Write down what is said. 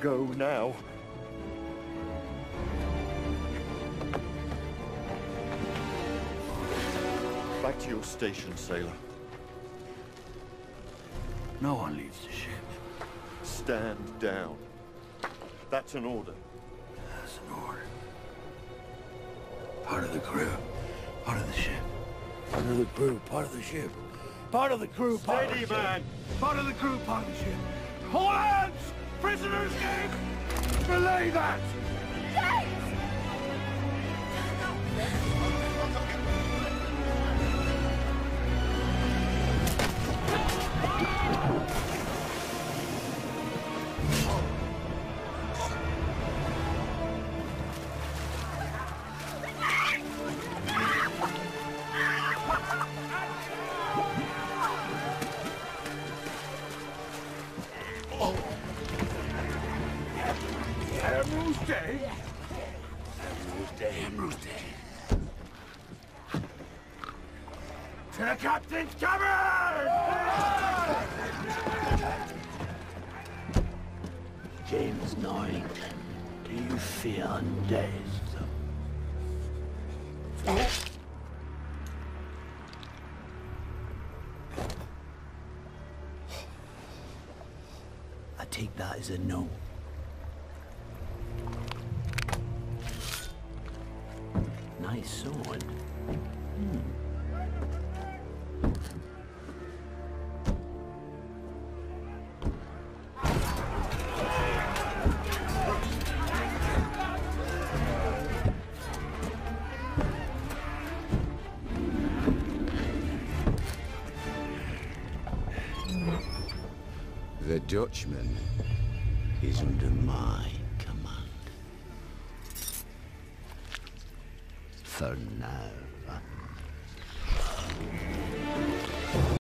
go now. Back to your station, sailor. No one leaves the ship. Stand down. That's an order. That's an order. Part of the crew. Part of the ship. Part of the crew. Part of the ship. Part of the crew. Part Steady, of the man. ship. Part of the crew. Part of the ship. All hands! Prisoners game! Belay that! Admiral's Day. Admiral's Day. Admiral's Day. To the captain's cabin! James Norrington, do you feel undazed? I take that as a no. Nice sword. The Dutchman is under my command. For now.